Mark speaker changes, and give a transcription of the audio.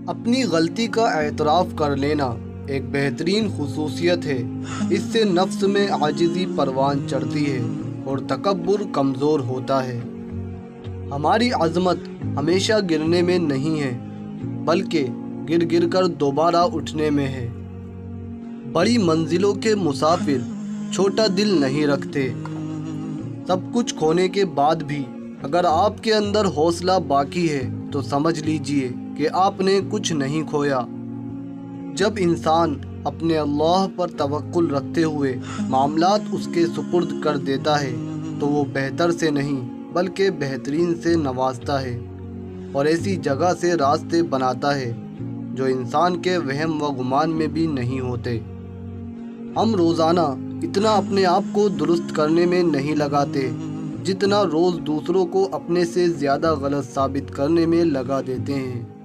Speaker 1: اپنی غلطی کا اعتراف کر لینا ایک بہترین خصوصیت ہے۔ اس سے نفس میں عاجزی پروان چڑھتی ہے اور تکبر کمزور ہوتا ہے۔ ہماری عظمت ہمیشہ گرنے میں نہیں ہے، بلکہ گر گر کر دوبارہ اٹھنے میں ہے۔ بڑی منزلوں کے مسافر چھوٹا دل نہیں رکھتے۔ سب کچھ کھونے کے بعد بھی اگر آپ کے اندر حوصلہ باقی ہے تو سمجھ لیجئے کہ آپ نے کچھ نہیں کھویا۔ جب انسان اپنے اللہ پر توکل رکھتے ہوئے معاملات اس کے سپرد کر دیتا ہے تو وہ بہتر سے نہیں بلکہ بہترین سے نوازتا ہے اور ایسی جگہ سے راستے بناتا ہے جو انسان کے وہم و گمان میں بھی نہیں ہوتے۔ ہم روزانہ اتنا اپنے آپ کو درست کرنے میں نہیں لگاتے جتنا روز دوسروں کو اپنے سے زیادہ غلط ثابت کرنے میں لگا دیتے ہیں۔